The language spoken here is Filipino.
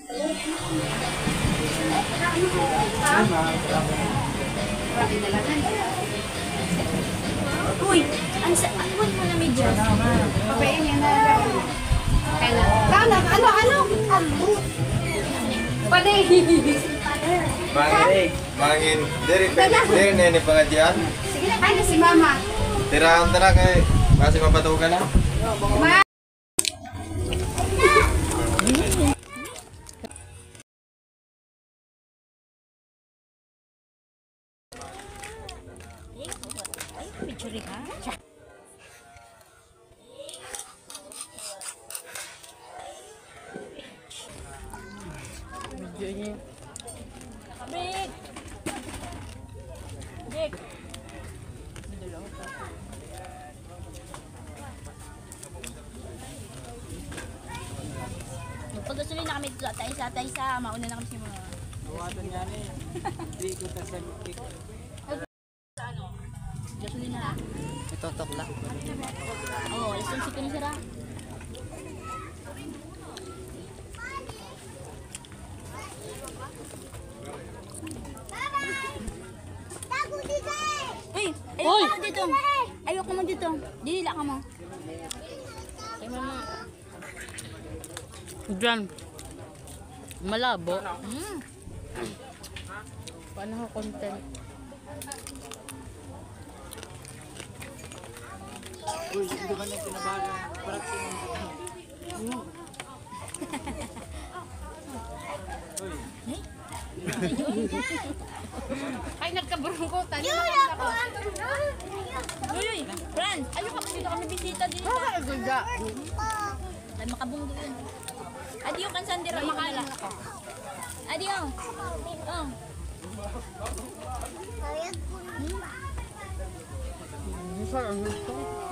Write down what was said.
Uy, ano mo na medyo? Papayin yan na. Ano? Paday. Mangin. Diri na ini pengajian. Sige na, kaya na si Mama. Tira kay masih mapatukan na. Picture ka? Video niya. Big! Big! Pagkasuloy na kami tayo sa mauna na kami sa mga Buwatan niya ni. Hindi ko ta sa cake. gasolina na. Itotok lang. Oo, lesson si Kunin Sara. Uy! Ayoko mo dito! Ayoko mo dito! Dilila ka mo. Ay, mama. Diyan. Malabo. Paano ko content? Uy, hindi ba niya pinabaga? Parang Ay, nagkaburungkutan. Uy! Friends! Ayoko mo dito kami bisita dito. Ay, makabunggo yun. Adiyo kan sandira makala. Adiyo. Oh. Ano ito?